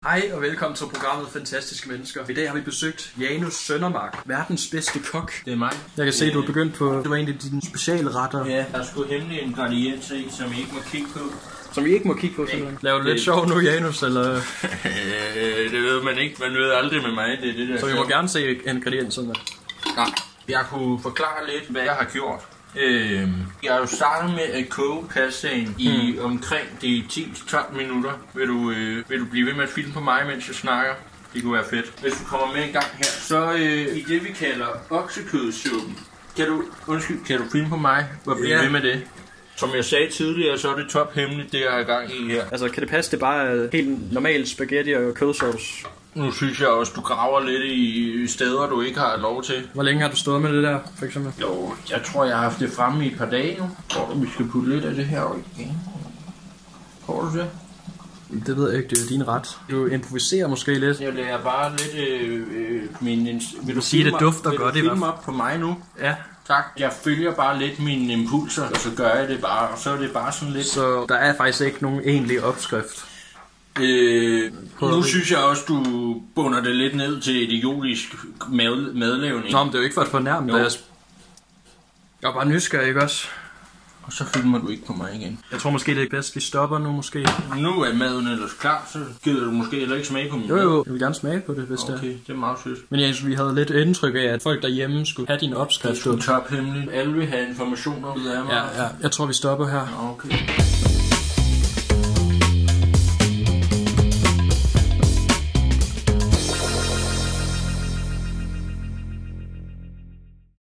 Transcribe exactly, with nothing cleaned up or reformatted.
Hej og velkommen til programmet Fantastiske Mennesker. I dag har vi besøgt Janus Søndermark, verdens bedste kok. Det er mig. Jeg kan se, at du er begyndt på, det var en af dine speciale retter. Ja, der er sgu hemmelig ingrediens i, som I ikke må kigge på. Som vi ikke må kigge på, simpelthen. Laver du lidt sjov nu, Janus, eller? Det ved man ikke, man ved aldrig med mig, det er det der. Så vi må gerne se ingredienserne. Nej, jeg kunne forklare lidt, hvad jeg har gjort. Øh, jeg har jo startet med at koge pastaen i mm. omkring de ti til tolv minutter. Vil du, øh, vil du blive ved med at filme på mig, mens jeg snakker? Det kunne være fedt. Hvis du kommer med i gang her, så øh, i det vi kalder oksekødsuppen. Kan du, undskyld, kan du filme på mig og blive yeah. ved med det? Som jeg sagde tidligere, så er det tophemmeligt, det jeg er i gang i her. Altså, kan det passe, det bare er helt normal spaghetti og kødsovs? Nu synes jeg også, du graver lidt i steder, du ikke har lov til. Hvor længe har du stået med det der, for eksempel? Jo, jeg tror, jeg har haft det fremme i et par dage nu. Tror du, vi skal putte lidt af det her over igen? Tror du det? Det ved jeg ikke, det er din ret. Du improviserer måske lidt. Jeg lærer bare lidt øh, øh, min... Vil du sige, det dufter vil godt du i hvert filme op på mig nu? Ja. Tak. Jeg følger bare lidt mine impulser, og så gør jeg det bare, og så er det bare sådan lidt... Så der er faktisk ikke nogen egentlig opskrift? Øh, nu synes jeg også, du bunder det lidt ned til idiotisk mad, madlavning. Nå, men det er jo ikke for at fornærme dig. Jeg er bare nysgerrig, ikke også? Og så filmer du ikke på mig igen. Jeg tror måske, det er bedst, vi stopper nu måske. Nu er maden ellers klar, så gider du måske heller ikke smage på min Jo jo, jeg vil gerne smage på det, hvis okay, det er. Okay, det er meget sødt. Men Jens, vi havde lidt indtryk af, at folk derhjemme skulle have dine opskrifter. Det skulle tophemmeligt. Alle vil have informationer ud af mig. Ja, ja. Jeg tror, vi stopper her. Okay.